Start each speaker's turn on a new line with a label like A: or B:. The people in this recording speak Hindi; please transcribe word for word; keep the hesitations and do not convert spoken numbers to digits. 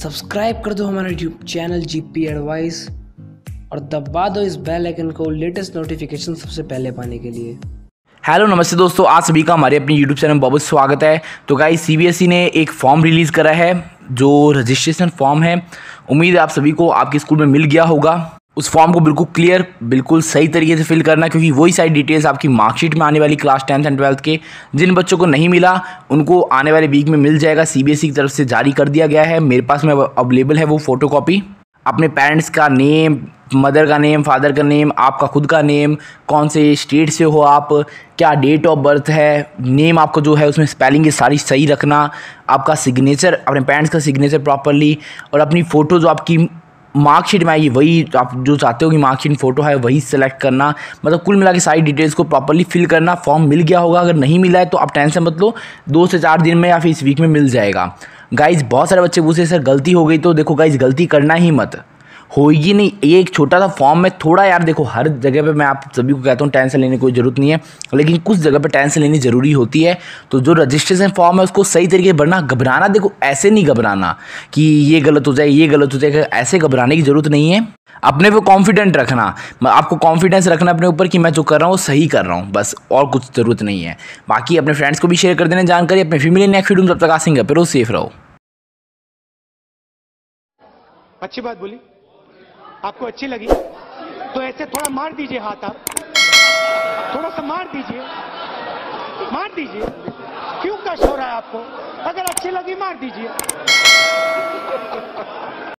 A: सब्सक्राइब कर दो हमारा यूट्यूब चैनल जीपी एडवाइस और दबा दो इस बेल आइकन को लेटेस्ट नोटिफिकेशन सबसे पहले पाने के लिए।
B: हेलो नमस्ते दोस्तों, आप सभी का हमारे अपनी यूट्यूब चैनल में बहुत स्वागत है। तो गाइस सीबीएसई ने एक फॉर्म रिलीज़ करा है जो रजिस्ट्रेशन फॉर्म है। उम्मीद है आप सभी को आपके स्कूल में मिल गया होगा। उस फॉर्म को बिल्कुल क्लियर बिल्कुल सही तरीके से फिल करना, क्योंकि वही सारी डिटेल्स आपकी मार्कशीट में आने वाली क्लास टेंथ एंड ट्वेल्थ के जिन बच्चों को नहीं मिला उनको आने वाले वीक में मिल जाएगा। सीबीएसई की तरफ से जारी कर दिया गया है। मेरे पास में अवेलेबल है वो फोटोकॉपी। अपने पेरेंट्स का नेम, मदर का नेम, फादर का नेम, आपका खुद का नेम, कौन से स्टेट से हो आप, क्या डेट ऑफ बर्थ है, नेम आपको जो है उसमें स्पेलिंग सारी सही रखना, आपका सिग्नेचर, अपने पेरेंट्स का सिग्नेचर प्रॉपरली, और अपनी फ़ोटो जो आपकी मार्कशीट में आएगी वही आप जो चाहते हो कि मार्कशीट फ़ोटो है वही सेलेक्ट करना। मतलब कुल मिला के सारी डिटेल्स को प्रॉपरली फिल करना। फॉर्म मिल गया होगा, अगर नहीं मिला है तो आप टेंशन मत लो, दो से चार दिन में या फिर इस वीक में मिल जाएगा। गाइज बहुत सारे बच्चे पूछे सर गलती हो गई, तो देखो गाइज गलती करना ही मत, होगी नहीं। ये एक छोटा सा फॉर्म में थोड़ा यार देखो, हर जगह पे मैं आप सभी को कहता हूँ टेंशन लेने की कोई ज़रूरत नहीं है, लेकिन कुछ जगह पे टेंशन लेनी ज़रूरी होती है। तो जो रजिस्ट्रेशन फॉर्म है उसको सही तरीके से भरना। घबराना देखो ऐसे नहीं घबराना कि ये गलत हो जाए ये गलत हो जाएगा, ऐसे घबराने की ज़रूरत नहीं है। अपने पे कॉन्फिडेंट रखना, आपको कॉन्फिडेंस रखना अपने ऊपर कि मैं जो कर रहा हूँ वो सही कर रहा हूँ, बस और कुछ ज़रूरत नहीं है। बाकी अपने फ्रेंड्स को भी शेयर कर देना जानकारी। अपने फैमिली नेक्स्ट वीडियो में तब तक आसिंग है, फिर सेफ रहो।
C: अच्छी बात बोली, आपको अच्छी लगी तो ऐसे थोड़ा मार दीजिए हाथ, आप थोड़ा सा मार दीजिए, मार दीजिए। क्यों कष्ट हो रहा है आपको? अगर अच्छी लगी मार दीजिए।